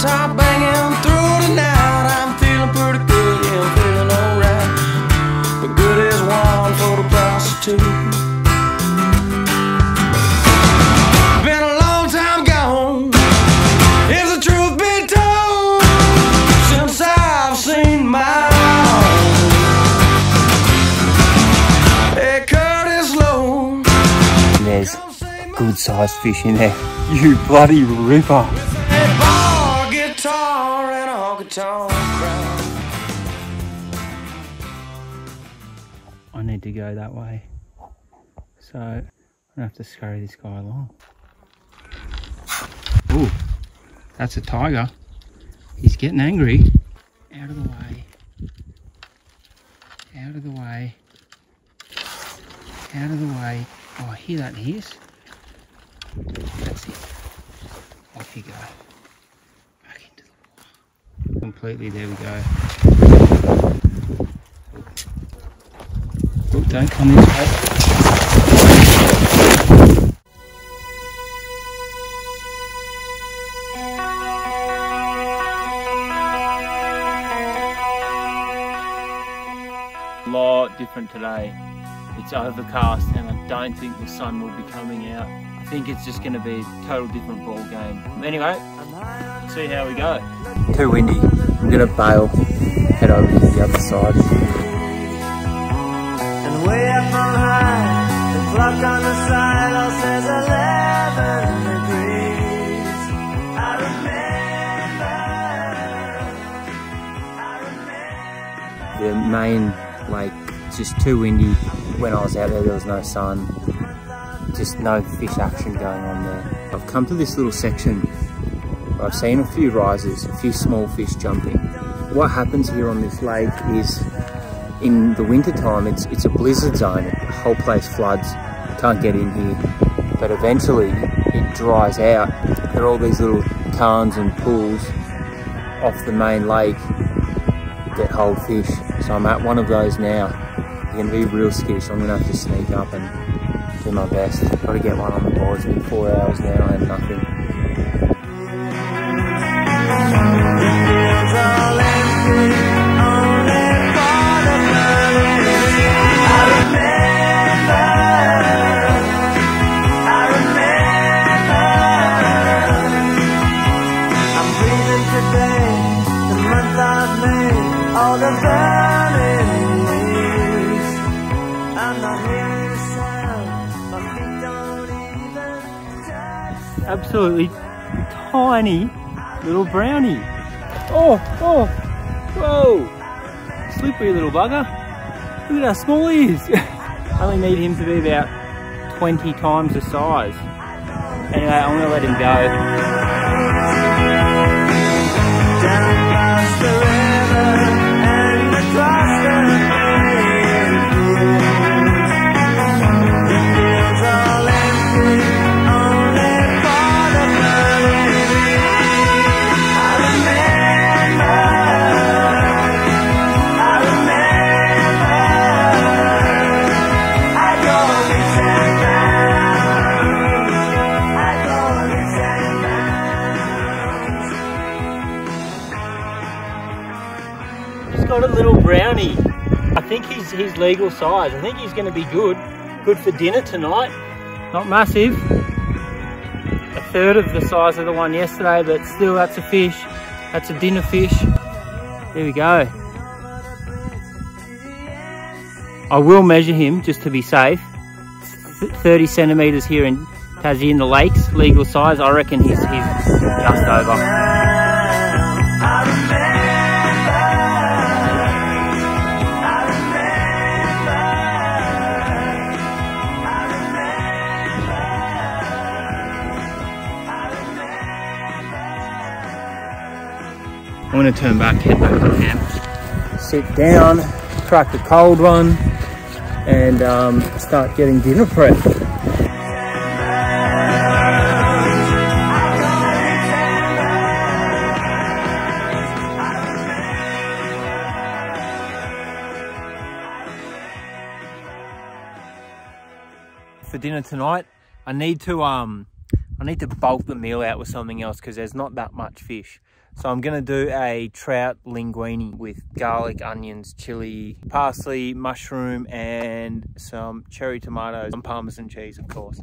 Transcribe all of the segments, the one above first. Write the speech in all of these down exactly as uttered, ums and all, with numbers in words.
top banging through the night. I'm feeling pretty good, yeah, I'm feeling alright. But good is one for the prostitute. Been a long time gone, if the truth be told, since I've seen my own. Hey, Curtis Lowe. There's a good sized fish in there. You bloody ripper. I need to go that way, so I'm gonna have to scurry this guy along. Ooh, that's a tiger. He's getting angry. Out of the way. Out of the way. Out of the way. Oh, I hear that hiss. That's it. Off you go. Back into the water. Completely, there we go. Oh, don't come this way. A lot different today. It's overcast and I don't think the sun will be coming out. I think it's just going to be a total different ball game. Anyway, see how we go. Too windy. I'm going to bail, head over to the other side. And way up on high, the clock on the silo says eleven degrees. I remember, I remember. The main lake, just too windy. When I was out there, there was no sun. Just no fish action going on there. I've come to this little section where I've seen a few risers, a few small fish jumping. What happens here on this lake is in the winter time, it's, it's a blizzard zone. The whole place floods. You can't get in here. But eventually it dries out. There are all these little tarns and pools off the main lake that hold fish. So I'm at one of those now. It's going to be real skittish, so I'm going to have to sneak up and do my best. Got to get one on the board. It's been four hours now and nothing. Absolutely tiny little brownie. Oh, oh, whoa. Slippery little bugger. Look at how small he is. I only need him to be about twenty times the size. Anyway, I'm going to let him go. Down past the river and across the got a little brownie. I think he's his legal size. I think he's going to be good. Good for dinner tonight. Not massive. A third of the size of the one yesterday, but still that's a fish. That's a dinner fish. There we go. I will measure him just to be safe. thirty centimetres here in Tassie in the lakes, legal size. I reckon he's, he's just over. I'm going to turn back, head back to camp, sit down, crack a cold one, and um, start getting dinner prep. For dinner tonight, I need to um, I need to bulk the meal out with something else because there's not that much fish. So I'm going to do a trout linguine with garlic, onions, chili, parsley, mushroom, and some cherry tomatoes and parmesan cheese, of course.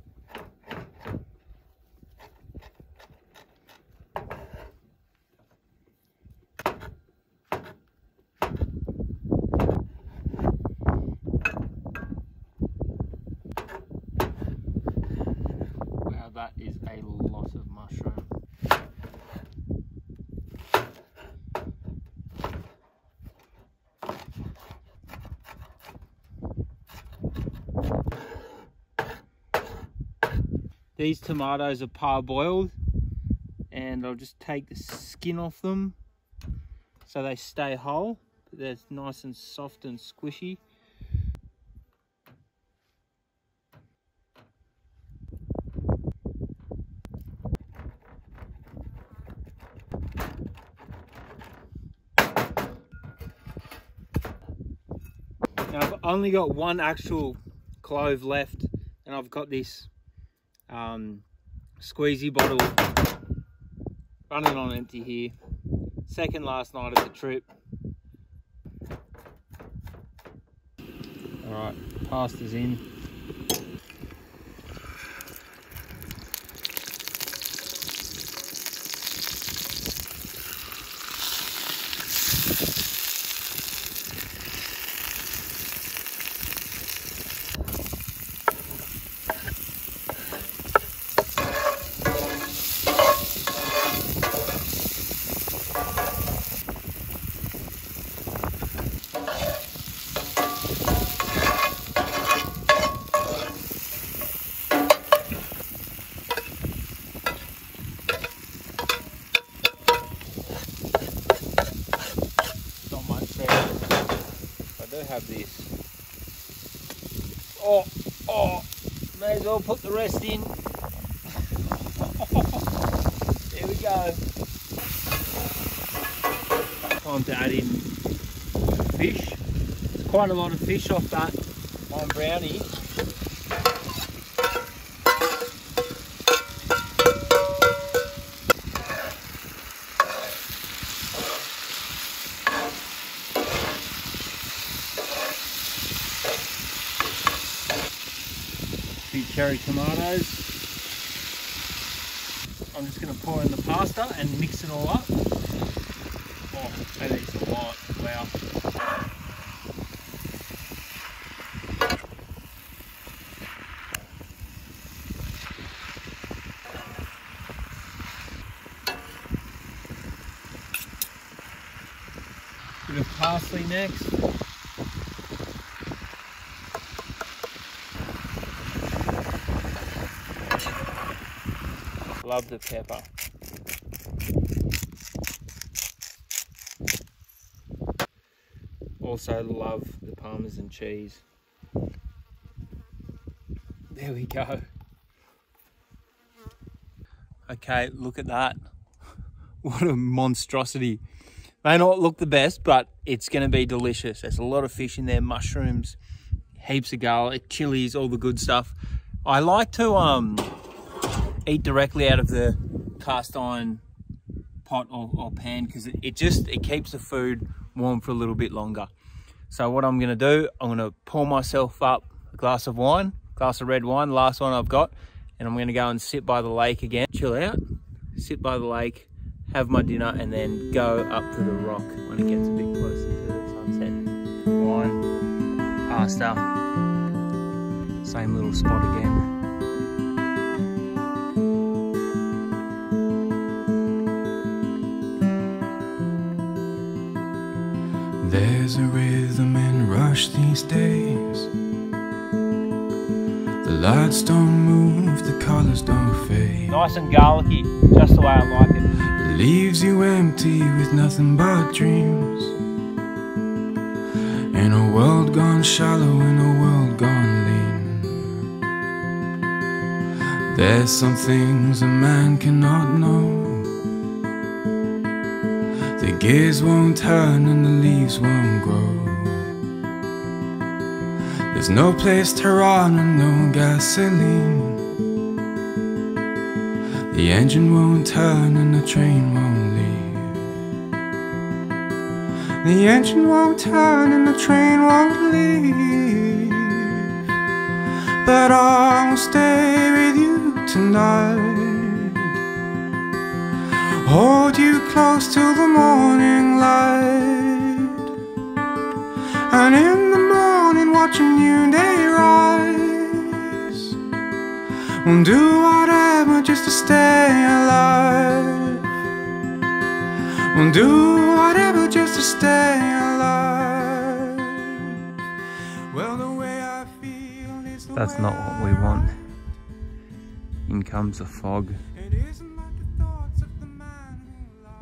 Wow, that is a lot of mushroom. These tomatoes are parboiled, and I'll just take the skin off them so they stay whole. They're nice and soft and squishy. Now I've only got one actual clove left, and I've got this um, squeezy bottle running on empty here. Second last night of the trip. Alright, pasta's in. Have this. Oh, oh, may as well put the rest in. There we go. Time to add in fish. There's quite a lot of fish off that one brownie. Cherry tomatoes. I'm just going to pour in the pasta and mix it all up. Oh, that is a lot. Wow. Bit of parsley next. Love the pepper. Also love the parmesan cheese. There we go. Okay, look at that. What a monstrosity. May not look the best, but it's going to be delicious. There's a lot of fish in there, mushrooms, heaps of garlic, chilies, all the good stuff. I like to um eat directly out of the cast iron pot or, or pan because it, it just it keeps the food warm for a little bit longer. So what I'm going to do, I'm going to pour myself up a glass of wine, glass of red wine, the last one I've got, and I'm going to go and sit by the lake again, chill out, sit by the lake, have my dinner, and then go up to the rock when it gets a bit closer to the sunset. Wine, pasta, same little spot again. There's a rhythm and rush these days. The lights don't move, the colors don't fade. Nice and garlicky, just the way I like it. It leaves you empty with nothing but dreams. In a world gone shallow, in a world gone lean. There's some things a man cannot know. The gears won't turn and the leaves won't grow. There's no place to run and no gasoline. The engine won't turn and the train won't leave. The engine won't turn and the train won't leave. But I'll stay with you tonight, hold you close till the morning light, and in the morning watch a new day rise. We'll do whatever just to stay alive. We'll do whatever just to stay alive. Well, the way I feel is the That's way not what we want. In comes the fog. it isn't like the thoughts of the man who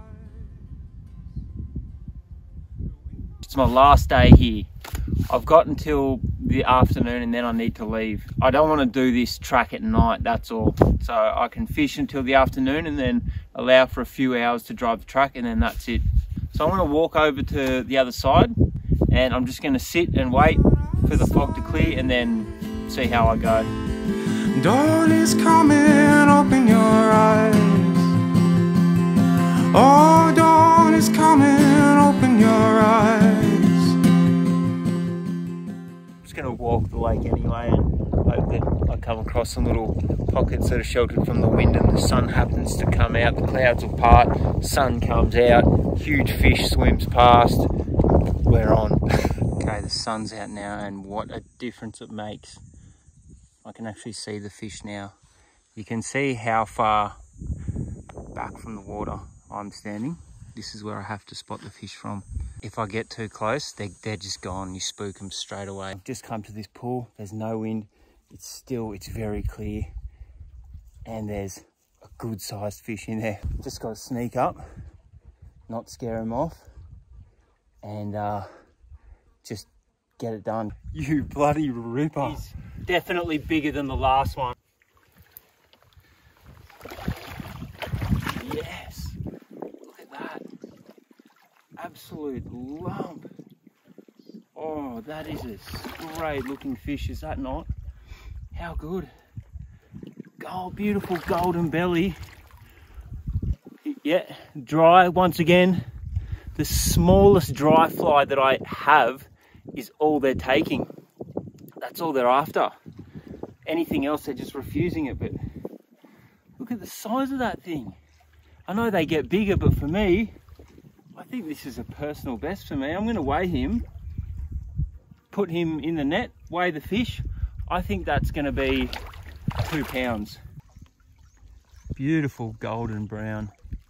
lies. It's my last day here. I've got until the afternoon and then I need to leave. I don't want to do this track at night, that's all. So I can fish until the afternoon and then allow for a few hours to drive the track and then that's it. So I'm going to walk over to the other side and I'm just going to sit and wait for the fog to clear and then see how I go. Dawn is coming, open your eyes. Oh, dawn is coming, open your eyes. Going to walk the lake anyway and hope that I come across some little pockets that are sheltered from the wind and the sun happens to come out, the clouds will part, sun comes out, huge fish swims past, we're on. Okay, the sun's out now and what a difference it makes. I can actually see the fish now. You can see how far back from the water I'm standing. This is where I have to spot the fish from. If I get too close, they, they're just gone. You spook them straight away. I've just come to this pool. There's no wind. It's still, it's very clear. And there's a good sized fish in there. Just got to sneak up, not scare them off, and uh, just get it done. You bloody ripper. He's definitely bigger than the last one. Yes. Look at that. Absolute lump. Oh, that is a great looking fish, is that not? How good. Gold, beautiful golden belly. Yeah, dry once again. The smallest dry fly that I have is all they're taking. That's all they're after. Anything else, they're just refusing it, but look at the size of that thing. I know they get bigger, but for me, I think this is a personal best for me. I'm going to weigh him, put him in the net, weigh the fish. I think that's going to be two pounds. Beautiful golden brown.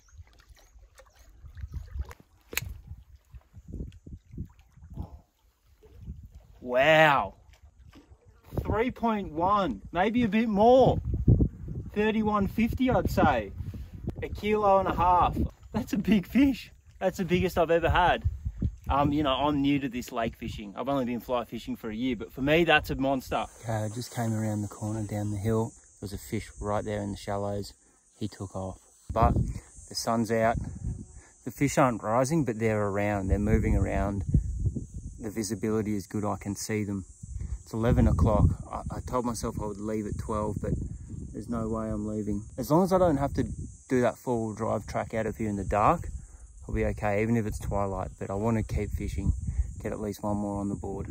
Wow. three point one, maybe a bit more. thirty-one fifty, I'd say. A kilo and a half. That's a big fish. That's the biggest I've ever had. Um, you know, I'm new to this lake fishing. I've only been fly fishing for a year, but for me, that's a monster. Okay, I just came around the corner down the hill. There was a fish right there in the shallows. He took off. But the sun's out. The fish aren't rising, but they're around. They're moving around. The visibility is good. I can see them. It's eleven o'clock. I, I told myself I would leave at twelve, but there's no way I'm leaving. As long as I don't have to do that four-wheel drive track out of here in the dark, I'll be okay, even if it's twilight. But I want to keep fishing, get at least one more on the board.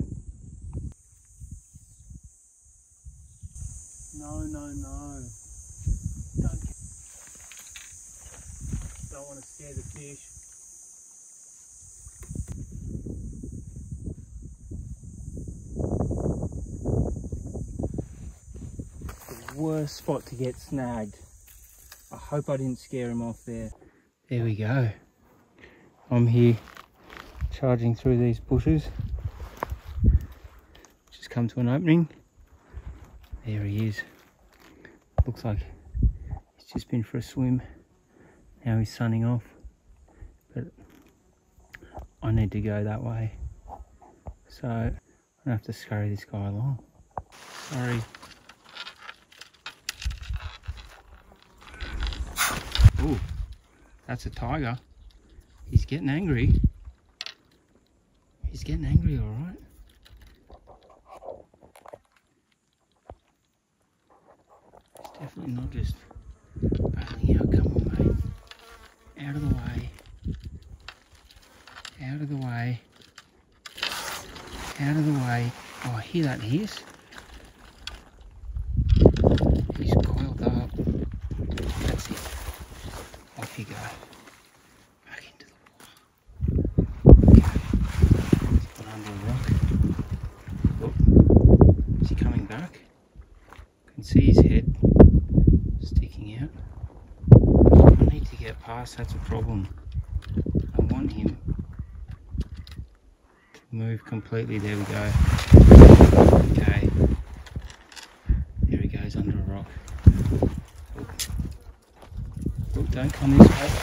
No, no, no. Don't, don't want to scare the fish. The worst spot to get snagged. I hope I didn't scare him off there. There we go. I'm here charging through these bushes. Just come to an opening. There he is. Looks like he's just been for a swim. Now he's sunning off. But I need to go that way. So I'm gonna have to scurry this guy along. Sorry. Ooh, that's a tiger. He's getting angry. He's getting angry, all right. It's definitely not just Bailing out, come on, mate. Out of the way. Out of the way. Out of the way. Oh, I hear that hiss. He's coiled up. That's it. Off you go. Back into the water. Okay. He's got under a rock. Oh. Is he coming back? I can see his head sticking out. I need to get past, that's a problem. I want him to move completely. There we go. Okay. There he goes under a rock. Oh, oh, don't come this way.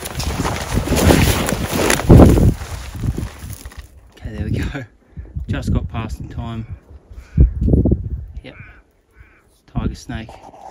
Okay, there we go. Just got past in time. Yep. Tiger snake.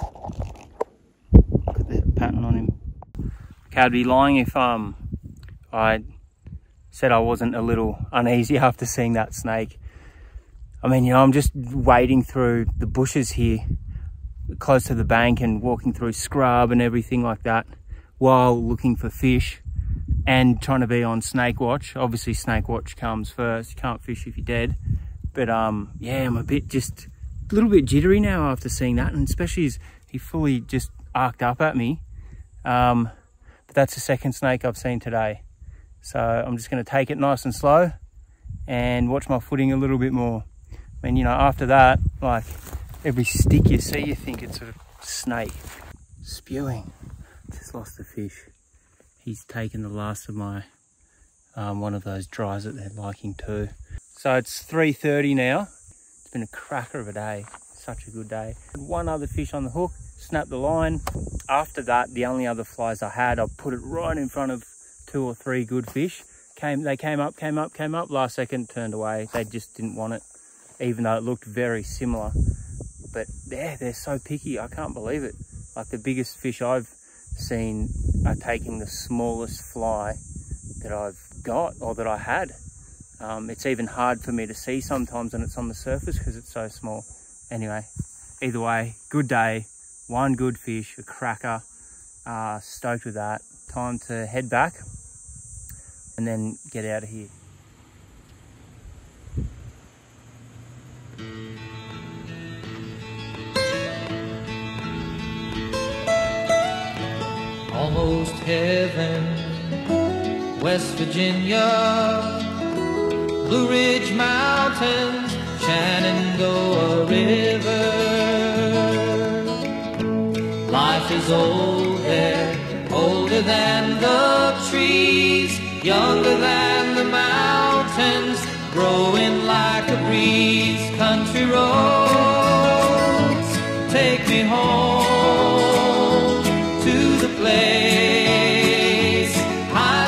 Look at that pattern on him. Okay, I'd be lying if um I said I wasn't a little uneasy after seeing that snake. I mean, you know, I'm just wading through the bushes here, close to the bank, and walking through scrub and everything like that while looking for fish and trying to be on snake watch. Obviously snake watch comes first. You can't fish if you're dead. But um, yeah, I'm a bit just a little bit jittery now after seeing that, and especially as he fully just arced up at me. Um, but that's the second snake I've seen today. So I'm just going to take it nice and slow and watch my footing a little bit more. I mean, you know, after that, like every stick you see, you think it's a snake. Spewing. Just lost the fish. He's taken the last of my, um, one of those dries that they're liking too. So it's three thirty now. It's been a cracker of a day. Such a good day. One other fish on the hook, snapped the line. After that, the only other flies I had, I put it right in front of two or three good fish. Came, they came up, came up, came up. Last second, turned away. They just didn't want it, even though it looked very similar. But yeah, they're so picky. I can't believe it. Like the biggest fish I've seen are taking the smallest fly that I've got or that I had. Um, it's even hard for me to see sometimes when it's on the surface because it's so small. Anyway, either way, good day. One good fish, a cracker. Uh, stoked with that. Time to head back and then get out of here. Almost heaven, West Virginia, Blue Ridge Mountains, Shenandoah River. Life is old there, older than the trees, younger than the mountains, growing like a breeze. Country roads, take me home to the place I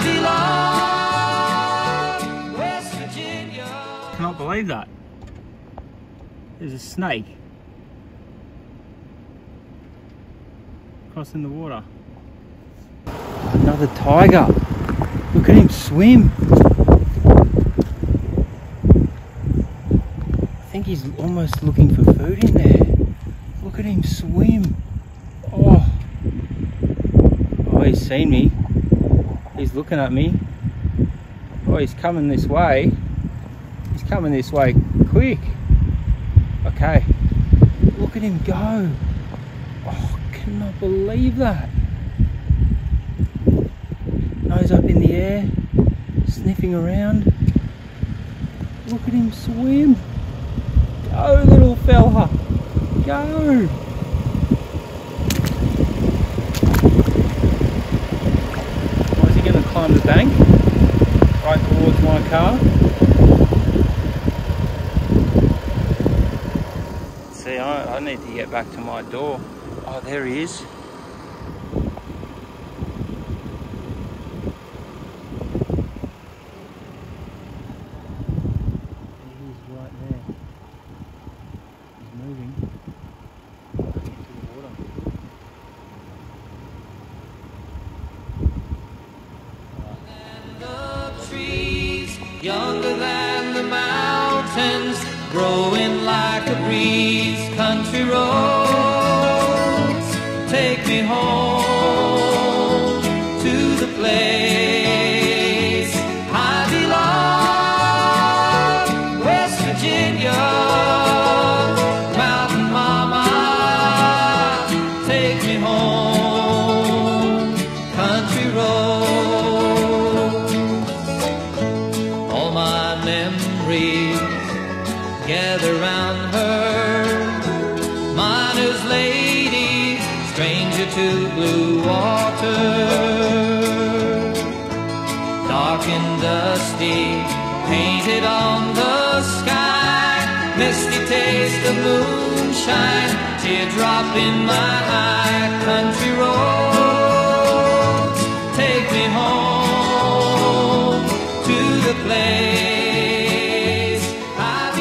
belong, West Virginia. I cannot believe that. There's a snake crossing the water. Another tiger. Look at him swim. I think he's almost looking for food in there. Look at him swim. Oh. Oh, he's seen me. He's looking at me. Oh, he's coming this way. He's coming this way quick. Okay. Look at him go. Oh, I cannot believe that. Nose up in the air, sniffing around. Look at him swim. Go, little fella. Go. Or is he going to climb the bank? Right towards my car. See, I, I need to get back to my door. Oh, there he is. Younger than the mountains, growing like a breeze. Country roads, take me home. place I belong, West Virginia, Mountain Mama, take me home, country road. All my memories gather round her, miner's lady, stranger to blue water, dark and dusty, painted on the sky, misty taste of moonshine, teardrop in my eye, country road, take me home to the place I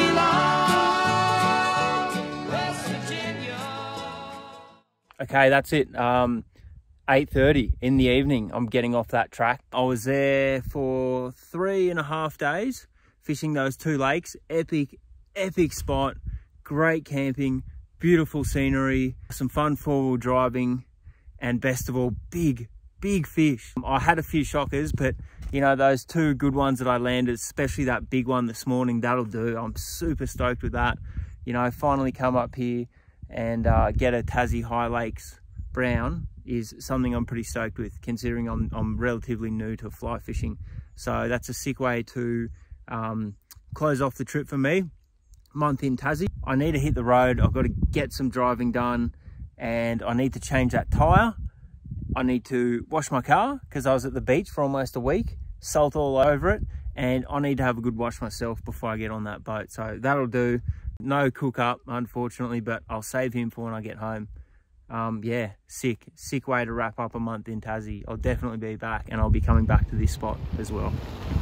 belong, West Virginia. Okay, that's it. Um, eight thirty in the evening, I'm getting off that track. I was there for three and a half days, fishing those two lakes. Epic, epic spot, great camping, beautiful scenery, some fun four-wheel driving, and best of all, big, big fish. I had a few shockers, but you know, those two good ones that I landed, especially that big one this morning, that'll do. I'm super stoked with that. You know, finally come up here and uh, get a Tassie High Lakes brown is something I'm pretty stoked with, considering I'm, I'm relatively new to fly fishing. So that's a sick way to um, close off the trip for me. Month in Tassie. I need to hit the road. I've got to get some driving done, and I need to change that tyre. I need to wash my car because I was at the beach for almost a week, salt all over it, and I need to have a good wash myself before I get on that boat. So that'll do. No cook up, unfortunately, but I'll save him for when I get home. Um, yeah, sick, sick way to wrap up a month in Tassie. I'll definitely be back, and I'll be coming back to this spot as well.